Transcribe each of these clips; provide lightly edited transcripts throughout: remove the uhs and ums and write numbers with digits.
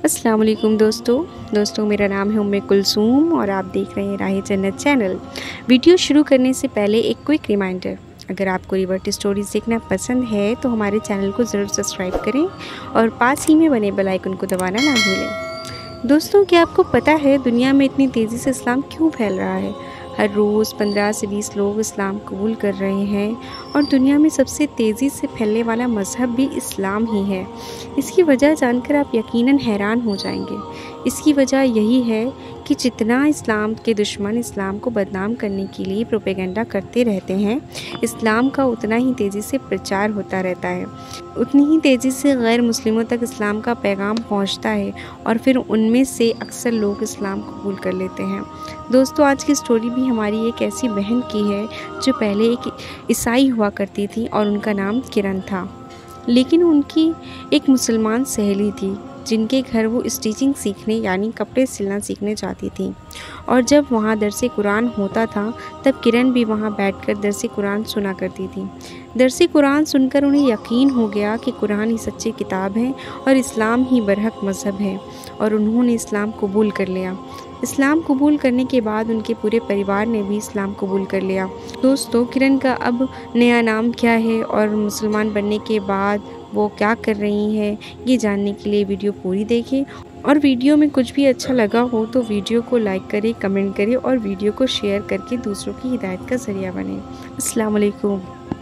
السلام علیکم دوستوں میرا نام ہے کلثوم اور آپ دیکھ رہے ہیں راہ جنت چینل۔ ویڈیو شروع کرنے سے پہلے ایک کوئک ریمائنڈر، اگر آپ کو ریورٹ اسٹوریز دیکھنا پسند ہے تو ہمارے چینل کو ضرور سبسکرائب کریں اور پاس ہی میں بنے بیل آئیکن کو دبانا نہ بھولیں۔ دوستوں، کیا آپ کو پتہ ہے دنیا میں اتنی تیزی سے اسلام کیوں پھیل رہا ہے؟ ہر روز 15 سے 20 لوگ اسلام قبول کر رہے ہیں اور دنیا میں سب سے تیزی سے پھیلنے والا مذہب بھی اسلام ہی ہے۔ اس کی وجہ جان کر آپ یقیناً حیران ہو جائیں گے۔ اس کی وجہ یہی ہے کہ جتنا اسلام کے دشمن اسلام کو بدنام کرنے کے لیے پروپیگنڈا کرتے رہتے ہیں، اسلام کا اتنا ہی تیزی سے پرچار ہوتا رہتا ہے، اتنی ہی تیزی سے غیر مسلموں تک اسلام کا پیغام پہنچتا ہے اور پھر ان میں سے اکثر لوگ اسلام قبول کر لیتے ہیں۔ دوستو، آج کی سٹوری بھی ہماری ایک ایسی بہن کی ہے جو پہلے ایک عیسائی ہوا کرتی تھی اور ان کا نام کرن تھا، لیکن ان کی ایک مسلمان سہیلی تھی جن کے گھر وہ اسٹیچنگ سیکھنے یعنی کپڑے سلنا سیکھنے جاتی تھی، اور جب وہاں درس قرآن ہوتا تھا تب کرن بھی وہاں بیٹھ کر درس قرآن سنا کرتی تھی۔ درس قرآن سن کر انہیں یقین ہو گیا کہ قرآن ہی سچی کتاب ہے اور اسلام ہی برحق مذہب ہے، اور انہوں نے اسلام قبول کر لیا۔ اسلام قبول کرنے کے بعد ان کے پورے پریوار نے بھی اسلام قبول کر لیا۔ دوستو، کرن کا اب نیا نام کیا ہے اور مسلمان بننے کے بعد وہ کیا کر رہی ہیں، یہ جاننے کے لیے ویڈیو پوری دیکھیں، اور ویڈیو میں کچھ بھی اچھا لگا ہو تو ویڈیو کو لائک کریں، کمنٹ کریں اور ویڈیو کو شیئر کر کے دوسروں کی ہدایت کا ذریعہ بنیں۔ السلام علیکم۔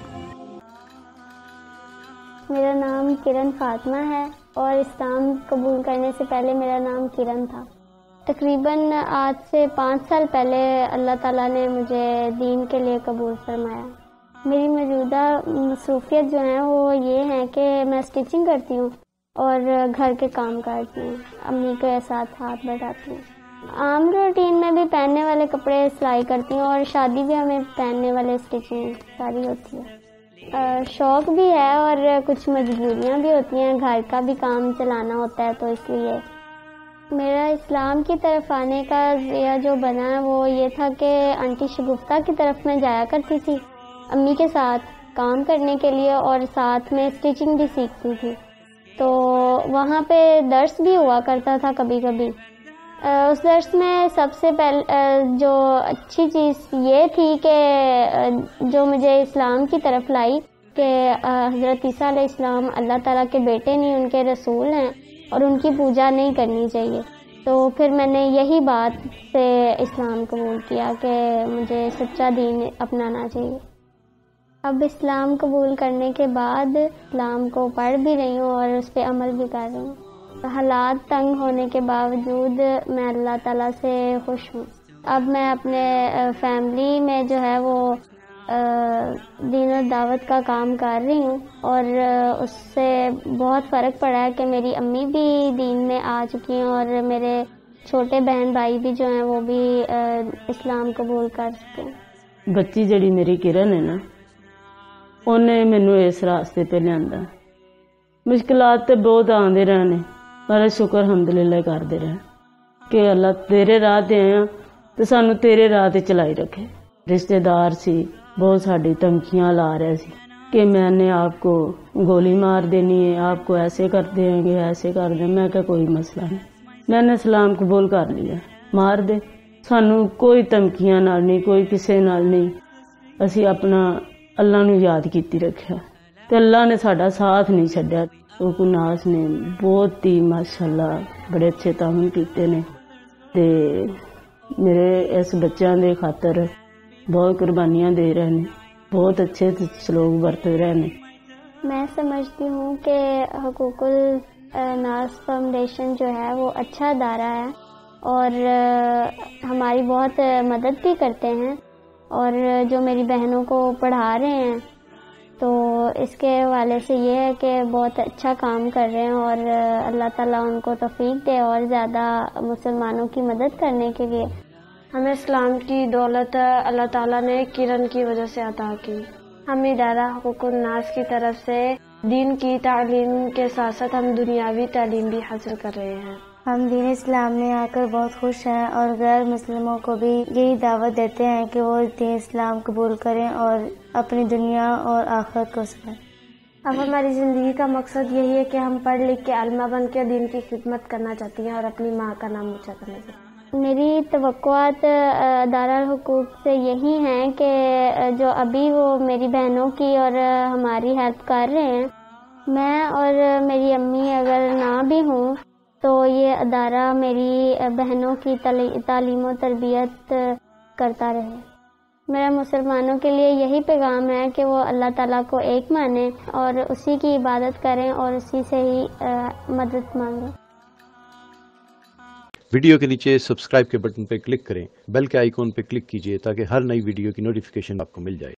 میرا نام کرن فاطمہ ہے اور اسلام قبول کرنے سے پہلے میرا نام کرن تھا۔ تقریباً آج سے 5 سال پہلے اللہ تعالیٰ نے مجھے دین کے لیے قبول فرمایا۔ میری موجودہ مصروفیت جو ہیں وہ یہ ہیں کہ میں اسٹیچنگ کرتی ہوں اور گھر کے کام کرتی ہوں، امی کے ساتھ ہاتھ بٹاتی ہوں۔ عام روٹین میں بھی پہننے والے کپڑے سلائی کرتی ہوں اور شادی بھی ہمیں پہننے والے اسٹیچنگ ساری ہوتی ہے۔ شوق بھی ہے اور کچھ مجبوریاں بھی ہوتی ہیں، گھر کا بھی کام چلانا ہوتا ہے، تو اس لیے میرا اسلام کی طرف آنے کا ذریعہ جو بنا ہے وہ یہ تھا کہ آنٹی شگفتہ کی طرف میں جایا کرتی تھی امی کے ساتھ کام کرنے کے لیے، اور ساتھ میں اسٹیچنگ بھی سیکھتی تھی، تو وہاں پہ درس بھی ہوا کرتا تھا کبھی کبھی۔ اس درس میں سب سے پہلے جو اچھی چیز یہ تھی کہ جو مجھے اسلام کی طرف لائی کہ حضرت عیسیٰ علیہ السلام اللہ تعالیٰ کے بیٹے نہیں، ان کے رسول ہیں اور ان کی پوجا نہیں کرنی چاہیے، تو پھر میں نے یہی بات سے اسلام قبول کیا کہ مجھے سچا دین اپنانا چاہیے۔ اب اسلام قبول کرنے کے بعد اسلام کو پڑھ بھی رہی ہوں اور اس پہ عمل بھی کر رہی ہوں۔ حالات تنگ ہونے کے باوجود میں اللہ تعالیٰ سے خوش ہوں۔ اب میں اپنے فیملی میں جو ہے وہ دین و دعوت کا کام کر رہی ہوں، اور اس سے بہت فرق پڑا ہے کہ میری امی بھی دین میں آ چکی ہیں اور میرے چھوٹے بہن بھائی بھی جو ہیں وہ بھی اسلام قبول کر چکے ہیں۔ بچی جڑی میری کرن ہے نا، انہیں مینوں اس راستے پہ لیا۔ مشکلات تے بہت آندے رہنے، پر شکر الحمدللہ کردے رہے کہ اللہ تیرے راہ تے آیا تے سانو تیرے راہ تے چلائی رکھے۔ رشتے دار سی بہت ساری دھمکیاں لا رہے سی کہ میں نے آپ کو گولی مار دینی ہے، آپ کو ایسے کر دیں گے، ایسے کر دیں۔ میں کہ کوئی مسئلہ نہیں، میں نے اسلام قبول کر لیا، مار دے، سانو کوئی دھمکیاں نال نہیں، کوئی کسے نال نہیں، اسی اپنا اللہ نو یاد کیتی رکھیا تے اللہ نے ساڈا ساتھ نہیں چھڈیا۔ تو کناس نے بہت ہی ماشاءاللہ بڑے اچھے تعاون کیتے نے تے میرے اس بچیاں دے خاطر بہت قربانیاں دے رہے ہیں، بہت اچھے سلوک برت رہے ہیں۔ میں سمجھتی ہوں کہ حقوق الناس فاؤنڈیشن جو ہے وہ اچھا ادارہ ہے اور ہماری بہت مدد بھی کرتے ہیں، اور جو میری بہنوں کو پڑھا رہے ہیں تو اس کے حوالے سے یہ ہے کہ بہت اچھا کام کر رہے ہیں، اور اللہ تعالیٰ ان کو توفیق دے اور زیادہ مسلمانوں کی مدد کرنے کے لیے۔ ہمیں اسلام کی دولت اللہ تعالیٰ نے کرن کی وجہ سے عطا کی۔ ہم ادارہ حقوق الناس کی طرف سے دین کی تعلیم کے ساتھ ساتھ ہم دنیاوی تعلیم بھی حاصل کر رہے ہیں۔ ہم دین اسلام میں آ کر بہت خوش ہیں اور غیر مسلموں کو بھی یہی دعوت دیتے ہیں کہ وہ دین اسلام قبول کریں اور اپنی دنیا اور آخرت کو سنیں۔ اب ہماری زندگی کا مقصد یہی ہے کہ ہم پڑھ لکھ کے عالمہ بن کے دین کی خدمت کرنا چاہتی ہیں اور اپنی ماں کا نام اونچا کرنا چاہتی ہیں۔ میری توقعات دارالحقوق سے یہی ہیں کہ جو ابھی وہ میری بہنوں کی اور ہماری ہیلپ کر رہے ہیں، میں اور میری امی اگر نہ بھی ہوں تو یہ ادارہ میری بہنوں کی تعلیم و تربیت کرتا رہے۔ میرا مسلمانوں کے لیے یہی پیغام ہے کہ وہ اللہ تعالیٰ کو ایک مانیں اور اسی کی عبادت کریں اور اسی سے ہی مدد مانگیں۔ ویڈیو کے نیچے سبسکرائب کے بٹن پہ کلک کریں، بیل کے آئیکن پہ کلک کیجئے تاکہ ہر نئی ویڈیو کی نوٹیفیکیشن آپ کو مل جائے۔